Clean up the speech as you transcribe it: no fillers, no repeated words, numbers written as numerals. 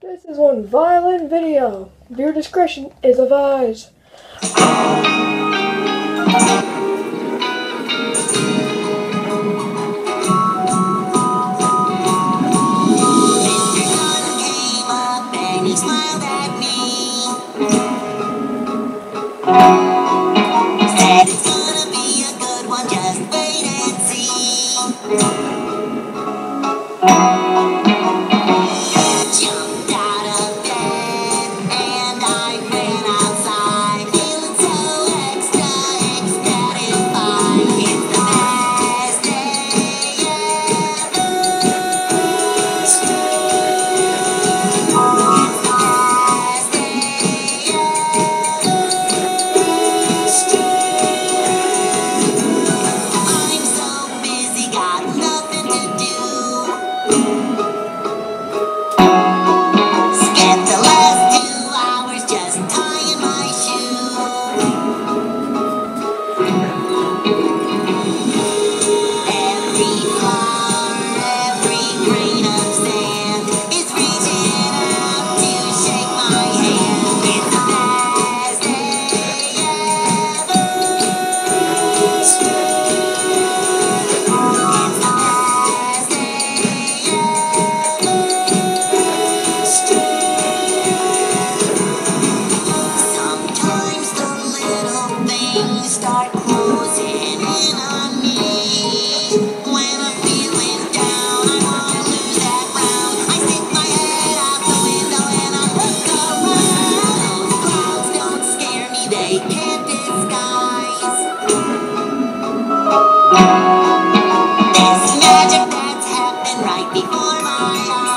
This is one violent video. Viewer discretion is advised. He smiled at me. Said it's gonna be a good one, just wait and see. Jumped out of bed and I ran outside, feeling so extra ecstatic. It's the best day I'm so busy, got nothing to do. Spent the last 2 hours just tying my shoe. Every flower, every grain of sand is reaching out to shake my hand. It's the best day Sometimes the little things start closing in on me. When I'm feeling down, I wanna lose that round. I stick my head out the window and I look around. Clouds don't scare me, they can't disguise this magic that's happened right before my eyes.